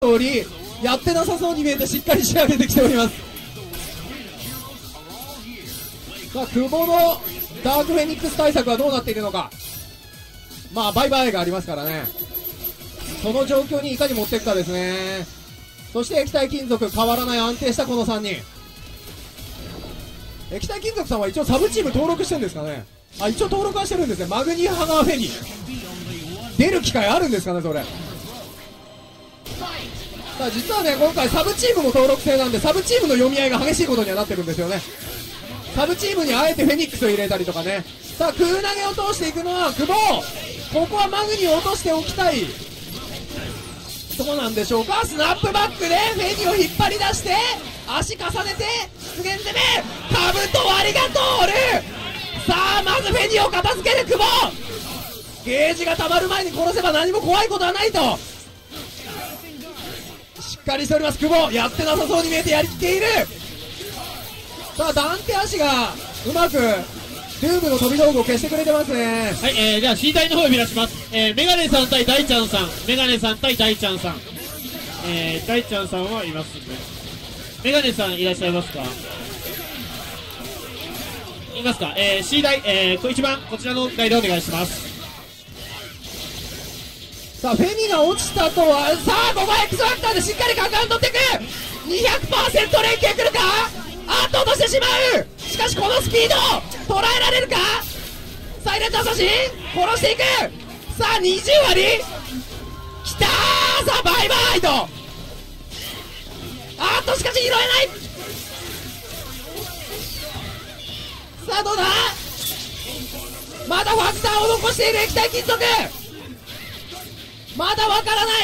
通りやってなさそうに見えてしっかり仕上げてきております。さあ久保のダークフェニックス対策はどうなっているのか。まあバイバイがありますからね、その状況にいかに持っていくかですね。そして液体金属変わらない安定したこの3人。液体金属さんは一応サブチーム登録してるんですかね。あ、一応登録はしてるんですね。マグニハガーフェニ出る機会あるんですかねそれ。さあ実はね今回サブチームも登録制なんで、サブチームの読み合いが激しいことにはなってるんですよね。サブチームにあえてフェニックスを入れたりとかね。さあ空投げを通していくのは久保。ここはマグニを落としておきたいどうなんでしょうか。スナップバックでフェニを引っ張り出して足重ねて出現攻め、カブト割りが通る。さあまずフェニを片付ける久保。ゲージが溜まる前に殺せば何も怖いことはないとしっかりしております久保。やってなさそうに見えてやりきっている。さあダンテ足がうまくルームの飛び道具を消してくれてますね。 はい、じゃあ C 隊の方を呼び出します。メガネさん対大ちゃんさん、メガネさん対大ちゃんさん、大ちゃんさんはいますね。メガネさんいらっしゃいますか。いますか。C 台、一番こちらの台でお願いします。 さあフェニが落ちたとは、さあここは X ファクターでしっかりカカン取っていく。 200% 連携くるか。あっと落としてしまう。しかしこのスピード捉えられるか。サイレントアサシン殺していく。さあ20割きたー。さあバイバイと、あっとしかし拾えない。さあどうだ。まだファクターを残している液体金属。まだわからない。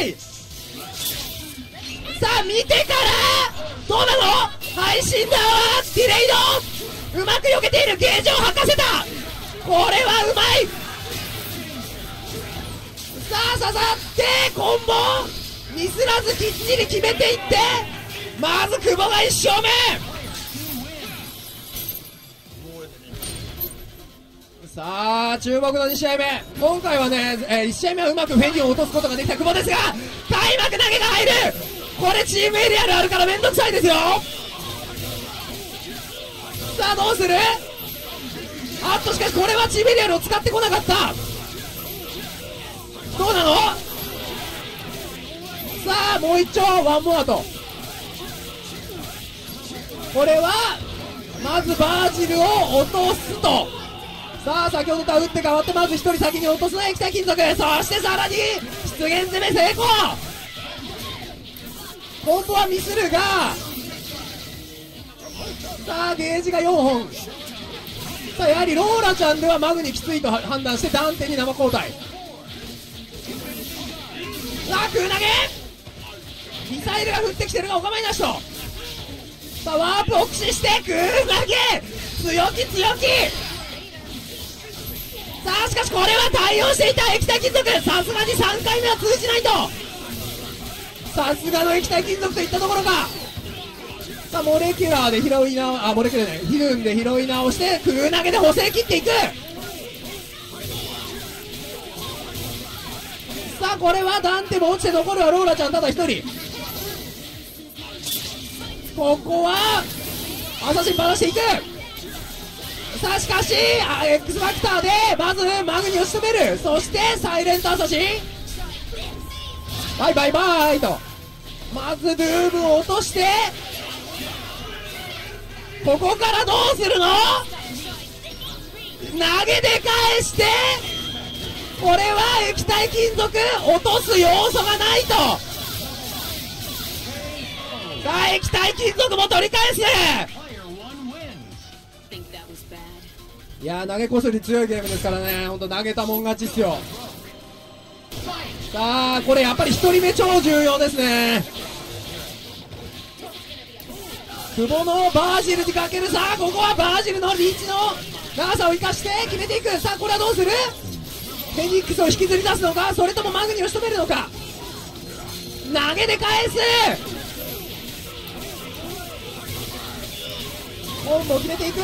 さあ見てからどうなの。配信だわ。ディレイドうまく避けている。ゲージを吐かせた。これはうまい。さあ刺さってコンボミスらずきっちり決めていって、まず久保が1勝目。さあ注目の2試合目。今回はね、1試合目はうまくフェニを落とすことができた久保ですが、開幕投げが入る。これチームエリアルあるからめんどくさいですよ。さあどうする。あっとしかしこれはチームエリアルを使ってこなかった。どうなの。さあもう一丁ワンモアと。これはまずバージルを落とすと。さあ先ほどとは打って変わってまず1人先に落とすのは液体金属。そしてさらに出現攻め成功。コンボはミスるが、さあゲージが4本。さあやはりローラちゃんではマグにきついと判断してダンテに生交代。さあ空投げミサイルが降ってきてるがお構いなしと。さあワープを駆使して空投げ強気強気。さあしかしこれは対応していた液体金属。さすがに3回目は通じないと。さすがの液体金属といったところか。さあモレキュラーで拾い直、あモレキュラーじゃない、ヒルンで拾い直して空投げで補正切っていく。さあこれはダンテも落ちて残るはローラちゃんただ1人。ここはアサシンばらしていく。さあしかしX ファクターでまずマグニを仕留める。そしてサイレントアサシンバイバイバイと、まずドゥームを落として、ここからどうするの。投げで返して、これは液体金属落とす要素がないと。さあ液体金属も取り返す。いやー投げこすり強いゲームですからね、ほんと投げたもん勝ちっすよ。さあこれやっぱり1人目超重要ですね。久保のバージルにかける。さあここはバージルのリーチの長さを生かして決めていく。さあこれはどうする。フェニックスを引きずり出すのか、それともマグニを仕留めるのか。投げで返す。コンボを決めていく。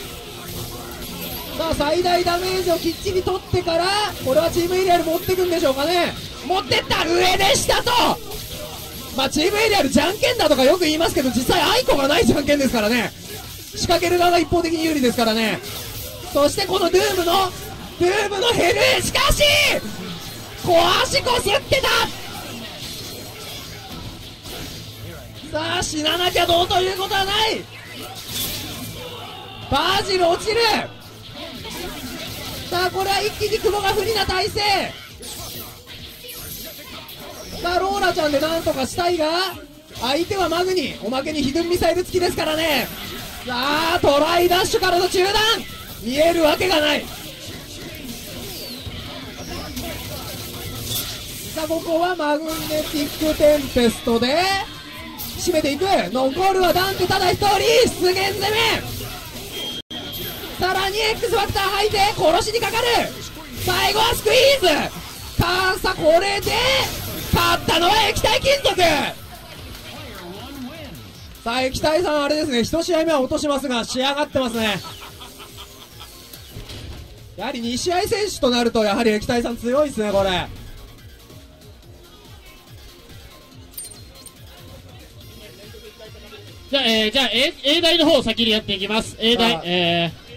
さあ最大ダメージをきっちり取ってから、これはチームエリアル持っていくんでしょうかね。持ってった。上でしたと。 まあチームエリアルじゃんけんだとかよく言いますけど、実際アイコがないじゃんけんですからね。仕掛ける側が一方的に有利ですからね。そしてこのドゥームのヘル、しかし小足こすってた。さあ死ななきゃどうということはない。バージル落ちる。さあこれは一気に久保が不利な体勢。さあローラちゃんでなんとかしたいが、相手はマグニ、おまけにヒドゥンミサイル付きですからね。さあトライダッシュからの中断、見えるわけがない。さあここはマグネティックテンペストで締めていく。残るはダンテただ一人。出現攻め。さらに X ファクター吐いて殺しにかかる。最後はスクイーズ。さあこれで勝ったのは液体金属。さあ液体さんあれですね、1試合目は落としますが仕上がってますね。やはり2試合選手となるとやはり液体さん強いですねこれ。 じゃあ A 台の方を先にやっていきます。A 台、